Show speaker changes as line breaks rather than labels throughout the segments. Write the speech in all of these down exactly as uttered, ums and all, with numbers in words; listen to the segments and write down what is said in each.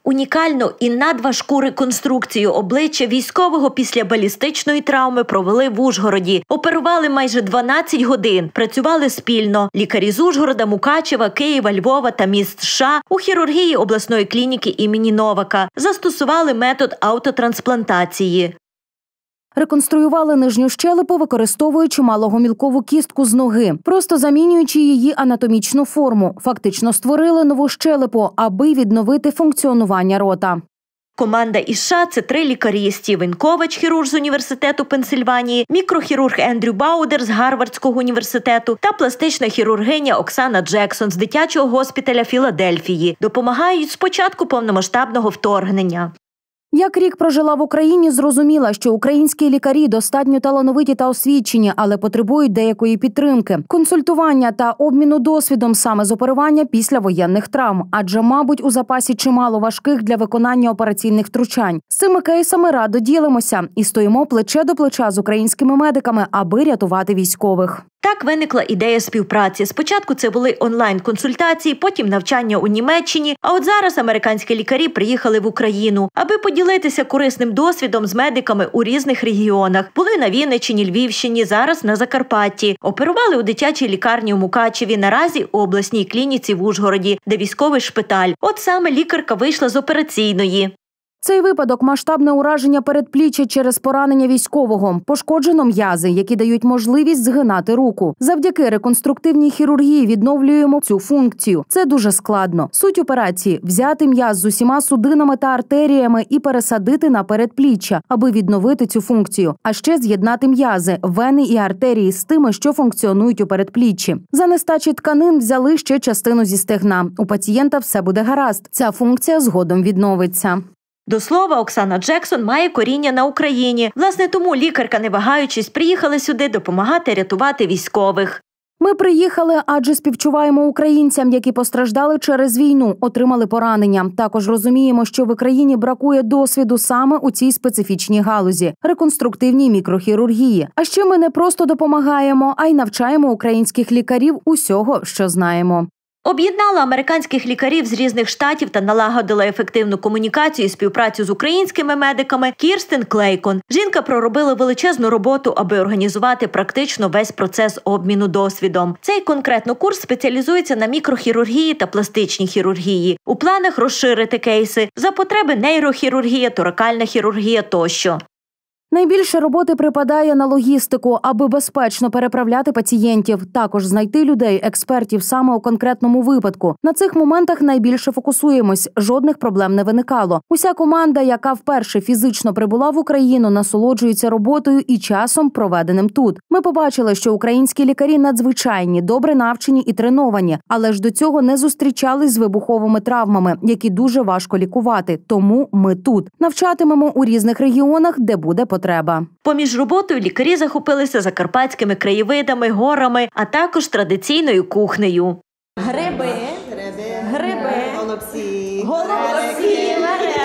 Унікальну і надважку реконструкцію обличчя військового після балістичної травми провели в Ужгороді. Оперували майже дванадцять годин. Працювали спільно. Лікарі з Ужгорода, Мукачева, Києва, Львова та міст США у хірургії обласної клініки імені Новака. Застосували метод автотрансплантації.
Реконструювали нижню щелепу, використовуючи малогомілкову кістку з ноги, просто замінюючи її анатомічну форму. Фактично створили нову щелепу, аби відновити функціонування рота.
Команда із США – це три лікарі: Стівен Ковач, хірург з університету Пенсильванії, мікрохірург Ендрю Баудер з Гарвардського університету та пластична хірургиня Оксана Джексон з дитячого госпіталя Філадельфії. Допомагають з початку повномасштабного вторгнення.
Як рік прожила в Україні, зрозуміла, що українські лікарі достатньо талановиті та освічені, але потребують деякої підтримки, консультування та обміну досвідом саме з оперування після воєнних травм. Адже, мабуть, у запасі чимало важких для виконання операційних втручань. З цими кейсами радо ділимося і стоїмо плече до плеча з українськими медиками, аби рятувати військових.
Так виникла ідея співпраці. Спочатку це були онлайн-консультації, потім навчання у Німеччині, а от зараз американські лікарі приїхали в Україну, аби поділитися корисним досвідом з медиками у різних регіонах. Були на Вінниччині, Львівщині, зараз на Закарпатті. Оперували у дитячій лікарні у Мукачеві, наразі у обласній клініці в Ужгороді, де військовий шпиталь. От саме лікарка вийшла з операційної.
Цей випадок – масштабне ураження передпліччя через поранення військового. Пошкоджено м'язи, які дають можливість згинати руку. Завдяки реконструктивній хірургії відновлюємо цю функцію. Це дуже складно. Суть операції – взяти м'яз з усіма судинами та артеріями і пересадити на передпліччя, аби відновити цю функцію. А ще з'єднати м'язи, вени і артерії з тими, що функціонують у передпліччі. За нестачі тканин взяли ще частину зі стегна. У пацієнта все буде гаразд. Ця функція згодом відновиться.
До слова, Оксана Джексон має коріння на Україні. Власне, тому лікарка, не вагаючись, приїхала сюди допомагати рятувати військових.
Ми приїхали, адже співчуваємо українцям, які постраждали через війну, отримали поранення. Також розуміємо, що в країні бракує досвіду саме у цій специфічній галузі – реконструктивній мікрохірургії. А ще ми не просто допомагаємо, а й навчаємо українських лікарів усього, що знаємо.
Об'єднала американських лікарів з різних штатів та налагодила ефективну комунікацію і співпрацю з українськими медиками Кірстен Клейкон. Жінка проробила величезну роботу, аби організувати практично весь процес обміну досвідом. Цей конкретно курс спеціалізується на мікрохірургії та пластичній хірургії. У планах розширити кейси за потреби нейрохірургія, торакальна хірургія тощо.
Найбільше роботи припадає на логістику, аби безпечно переправляти пацієнтів. Також знайти людей, експертів саме у конкретному випадку. На цих моментах найбільше фокусуємось. Жодних проблем не виникало. Уся команда, яка вперше фізично прибула в Україну, насолоджується роботою і часом, проведеним тут. Ми побачили, що українські лікарі надзвичайні, добре навчені і треновані, але ж до цього не зустрічались з вибуховими травмами, які дуже важко лікувати. Тому ми тут. Навчатимемо у різних регіонах, де буде потреба.
Поміж роботою лікарі захопилися закарпатськими краєвидами, горами, а також традиційною кухнею.
Гриби, гриби, голубці, голубці,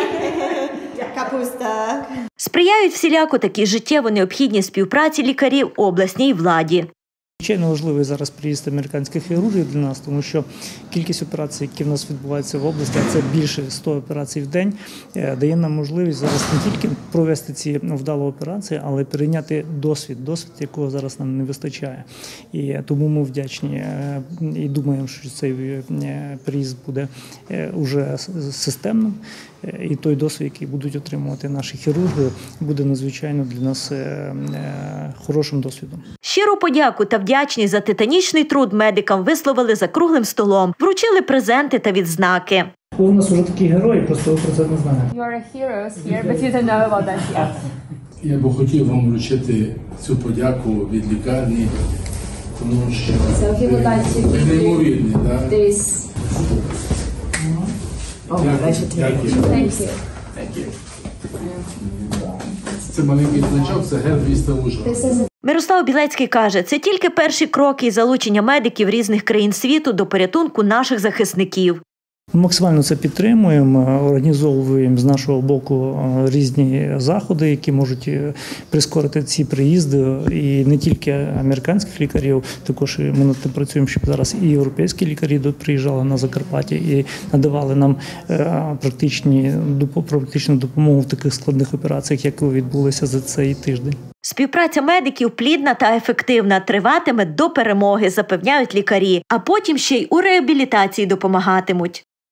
капуста.
Сприяють всіляко такій життєво необхідній співпраці лікарів у обласній владі.
Звичайно, важливий зараз приїзд американських хірургів для нас, тому що кількість операцій, які в нас відбуваються в області, а це більше ста операцій в день, дає нам можливість зараз не тільки провести ці вдалі операції, але й перейняти досвід, досвід, якого зараз нам не вистачає. І тому ми вдячні і думаємо, що цей приїзд буде вже системним. І той досвід, який будуть отримувати наші хірурги, буде надзвичайно для нас хорошим досвідом.
Щиру подяку та вдячність за титанічний труд медикам висловили за круглим столом, вручили презенти та відзнаки.
У нас вже такі герої, просто ви про це не знаєте.
You are heroes here, but you don't know about that yet.
Я б хотів вам вручити цю подяку від лікарні, тому що ви неймовірні, так? Це маленький значок, це герб міста Ужгорода.
Мирослав Білецький каже, це тільки перші кроки із залучення медиків різних країн світу до порятунку наших захисників.
Максимально це підтримуємо, організовуємо з нашого боку різні заходи, які можуть прискорити ці приїзди. І не тільки американських лікарів, також ми над тим працюємо, щоб зараз і європейські лікарі приїжджали на Закарпаття і надавали нам практичні, практичну допомогу в таких складних операціях, як відбулися за цей тиждень.
Співпраця медиків плідна та ефективна, триватиме до перемоги, запевняють лікарі, а потім ще й у реабілітації допомагатимуть.